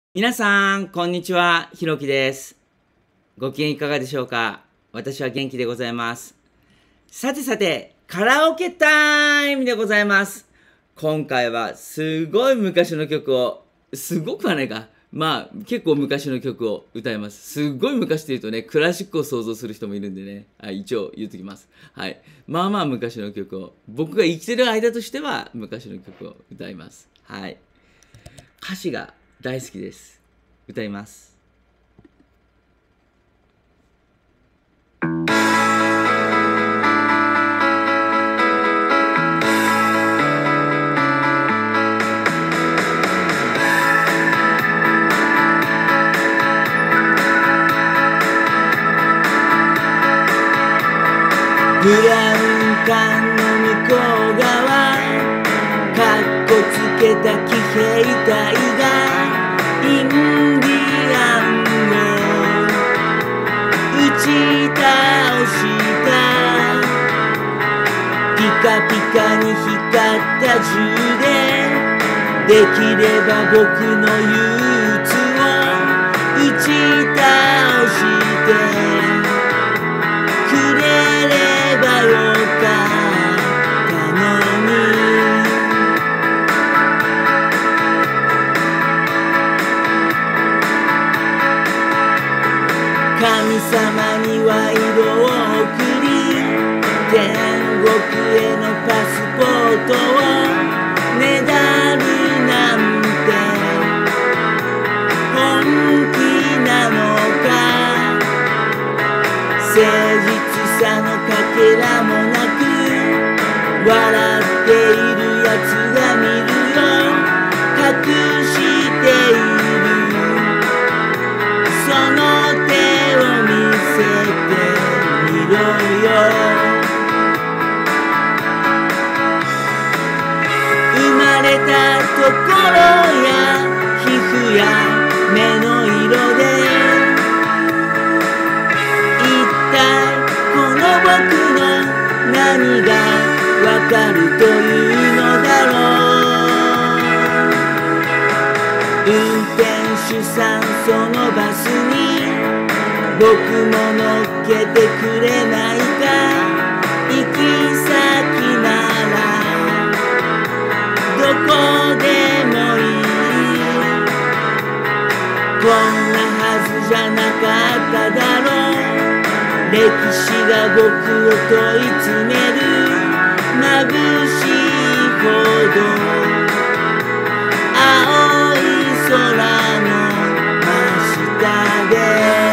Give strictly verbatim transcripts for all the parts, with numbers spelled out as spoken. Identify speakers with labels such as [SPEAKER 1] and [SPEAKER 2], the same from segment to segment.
[SPEAKER 1] 皆さん、こんにちは。ひろきです。ご機嫌いかがでしょうか？私は元気でございます。さてさて、カラオケタイムでございます。今回はすごい昔の曲を、すごくはないか。まあ、結構昔の曲を歌います。すっごい昔って言うとね、クラシックを想像する人もいるんでね、はい、一応言っときます。はい。まあまあ昔の曲を、僕が生きてる間としては昔の曲を歌います。はい。歌詞が大好きです。歌います。ブラウン管の向こう側、かっこつけた騎兵隊がインディアンを打ち倒した。ピカピカに光った銃でできれば僕の憂鬱を打ち倒してくれればよかったのに。神様には色を送り、天国へのパスポートをねだるなんて本気なのか。誠実さのかけらもなく笑っているやつが見るよ。隠しているその手を見せてみろよ。生まれたところや皮膚や目の色で一体この僕の何がわかるというのだろう。運転手さん、そのバスに僕も乗っけてくれないか。行き先ならどこでもいい。こんなはずじゃなかっただろう。歴史が僕を問い詰める。眩しいほど青い空の真下で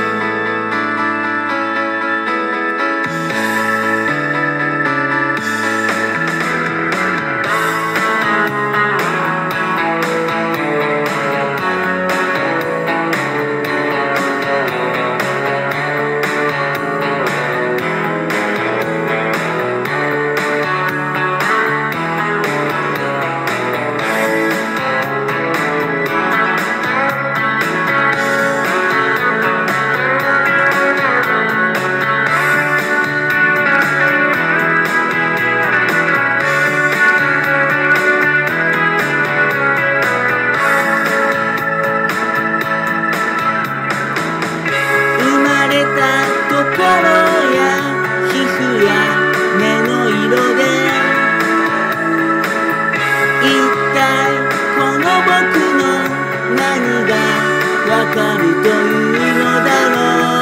[SPEAKER 1] わかるというのだろ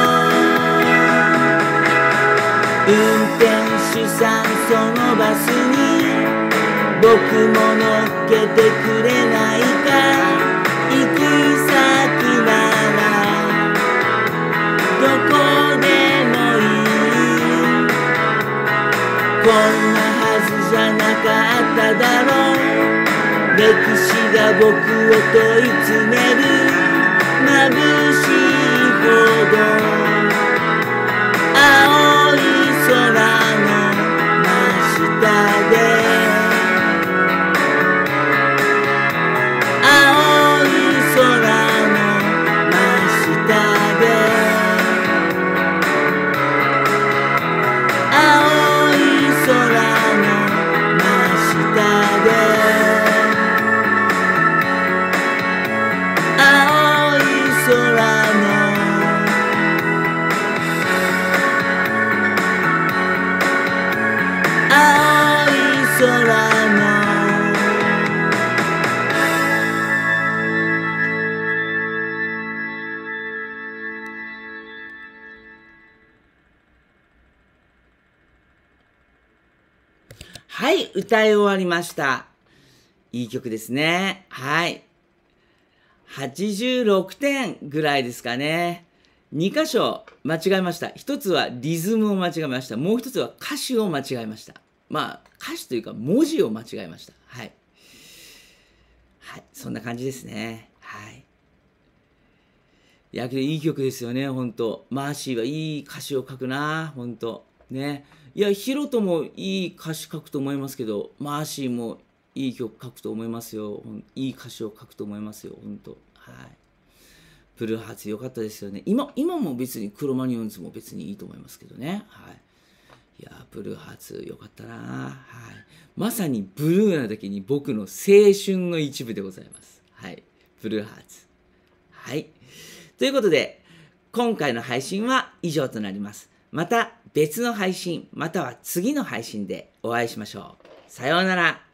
[SPEAKER 1] う。運転手さん、そのバスに僕も乗っけてくれないか。行き先ならどこでもいい。こんなはずじゃなかっただろう。歴史が僕を問い詰める。眩しいほど青い空の真下で青い空の真下で青い空の真下ではい、歌い終わりました。いい曲ですね。はい。はちじゅうろくてんぐらいですかね。に箇所間違えました。ひとつはリズムを間違えました。もうひとつは歌詞を間違えました。まあ、歌詞というか文字を間違えました。はい。はい、そんな感じですね。はい。いやけどいい曲ですよね、ほんと。マーシーはいい歌詞を書くな、ほんと。ね。いや、ヒロトもいい歌詞書くと思いますけど、マーシーもいい曲書くと思いますよ。ほんいい歌詞を書くと思いますよ、ほんと。はい。ブルーハーツ良かったですよね。今、今も別にクロマニオンズも別にいいと思いますけどね。はい。いや、ブルーハーツ良かったな。はい。まさにブルーな時に僕の青春の一部でございます。はい。ブルーハーツ。はい。ということで、今回の配信は以上となります。また別の配信、または次の配信でお会いしましょう。さようなら。